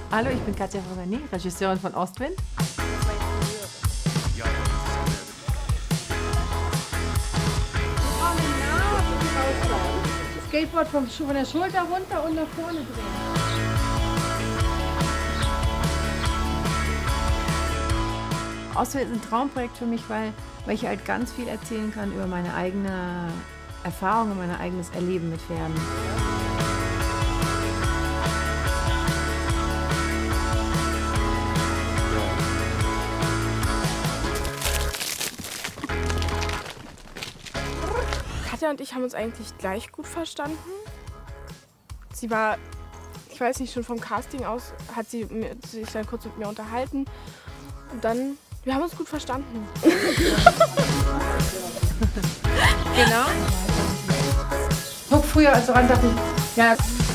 Hallo, ich bin Katja Rosani, Regisseurin von Ostwind. Skateboard von der Schulter runter und nach vorne drehen. Ostwind ist ein Traumprojekt für mich, weil ich halt ganz viel erzählen kann über meine eigene Erfahrung und mein eigenes Erleben mit Pferden. Katja und ich haben uns eigentlich gleich gut verstanden. Sie war, ich weiß nicht, schon vom Casting aus hat sie sich dann kurz mit mir unterhalten. Und dann, wir haben uns gut verstanden. Genau. Guck, früher als ran dachte ich, ja.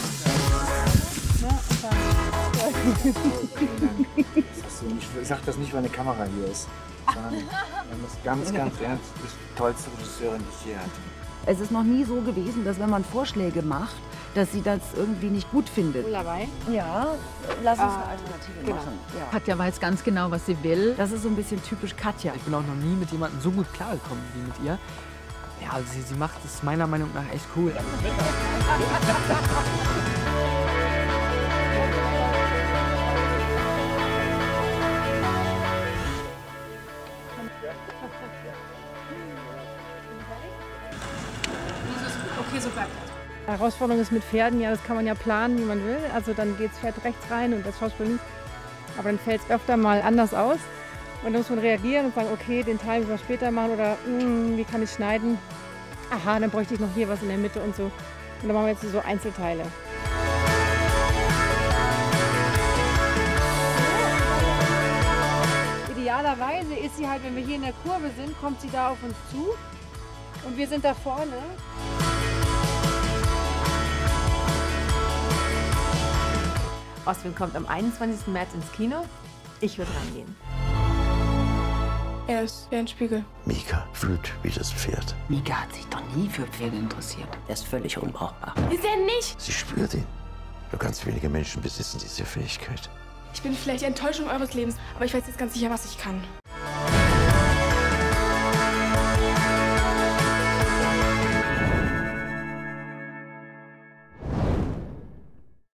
Ich sag das nicht, weil eine Kamera hier ist. Sondern das ist ganz, ganz ernst. Die tollste Regisseurin, die ich je hatte. Es ist noch nie so gewesen, dass wenn man Vorschläge macht, dass sie das irgendwie nicht gut findet. Dabei. Ja, lass uns eine Alternative machen. Ja. Katja weiß ganz genau, was sie will. Das ist so ein bisschen typisch Katja. Ich bin auch noch nie mit jemandem so gut klargekommen wie mit ihr. Ja, also sie macht es meiner Meinung nach echt cool. Okay, so bleibt das. Herausforderung ist mit Pferden, ja, das kann man ja planen, wie man will. Also dann geht das Pferd rechts rein und das Schauspiel links. Aber dann fällt es öfter mal anders aus. Und dann muss man reagieren und sagen, okay, den Teil müssen wir später machen oder wie kann ich schneiden? Aha, dann bräuchte ich noch hier was in der Mitte und so. Und dann machen wir jetzt so Einzelteile. Idealerweise ist sie halt, wenn wir hier in der Kurve sind, kommt sie da auf uns zu und wir sind da vorne. Ostwind kommt am 21. März ins Kino. Ich würde reingehen. Er ist wie ein Spiegel. Mika fühlt wie das Pferd. Mika hat sich doch nie für Pferde interessiert. Er ist völlig unbrauchbar. Ist er nicht? Sie spürt ihn. Nur ganz wenige Menschen besitzen diese Fähigkeit. Ich bin vielleicht die Enttäuschung eures Lebens, aber ich weiß jetzt ganz sicher, was ich kann.